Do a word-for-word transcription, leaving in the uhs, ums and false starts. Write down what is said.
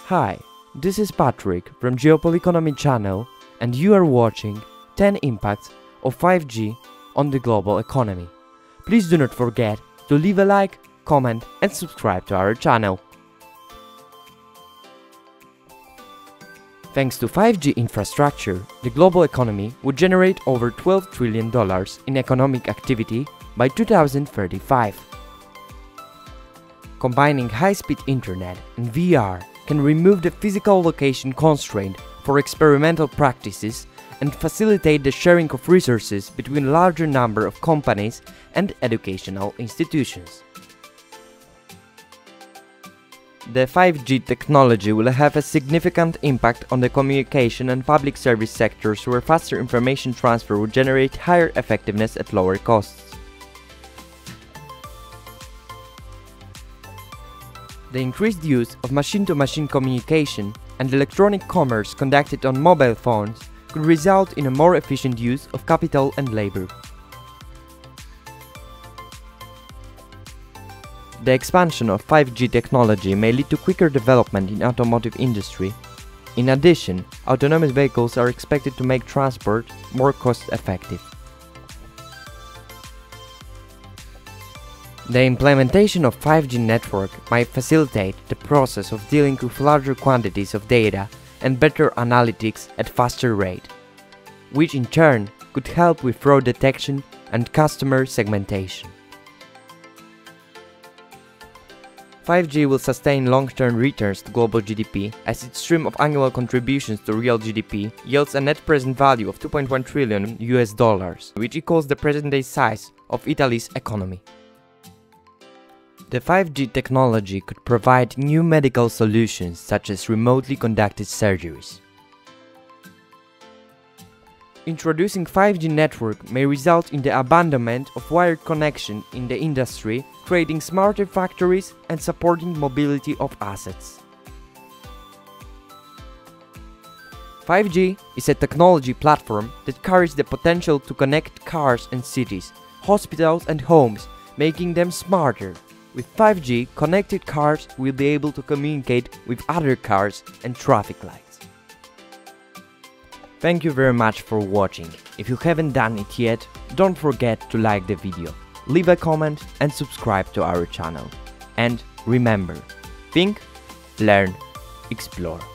Hi, this is Patrick from Geopoliconomy channel and you are watching ten impacts of five G on the global economy. Please do not forget to leave a like, comment and subscribe to our channel. Thanks to five G infrastructure, the global economy would generate over twelve trillion dollars in economic activity by two thousand thirty-five. Combining high-speed internet and V R can remove the physical location constraint for experimental practices and facilitate the sharing of resources between a larger number of companies and educational institutions. The five G technology will have a significant impact on the communication and public service sectors where faster information transfer will generate higher effectiveness at lower costs. The increased use of machine-to-machine communication and electronic commerce conducted on mobile phones could result in a more efficient use of capital and labor. The expansion of five G technology may lead to quicker development in automotive industry. In addition, autonomous vehicles are expected to make transport more cost-effective. The implementation of five G network might facilitate the process of dealing with larger quantities of data and better analytics at faster rate, which in turn could help with fraud detection and customer segmentation. five G will sustain long-term returns to global G D P as its stream of annual contributions to real G D P yields a net present value of two point one trillion U S dollars, which equals the present-day size of Italy's economy. The five G technology could provide new medical solutions such as remotely conducted surgeries. Introducing five G network may result in the abandonment of wired connection in the industry, creating smarter factories and supporting mobility of assets. five G is a technology platform that carries the potential to connect cars and cities, hospitals and homes, making them smarter. With five G, connected cars will be able to communicate with other cars and traffic lights. Thank you very much for watching. If you haven't done it yet, don't forget to like the video, leave a comment and subscribe to our channel. And remember, think, learn, explore.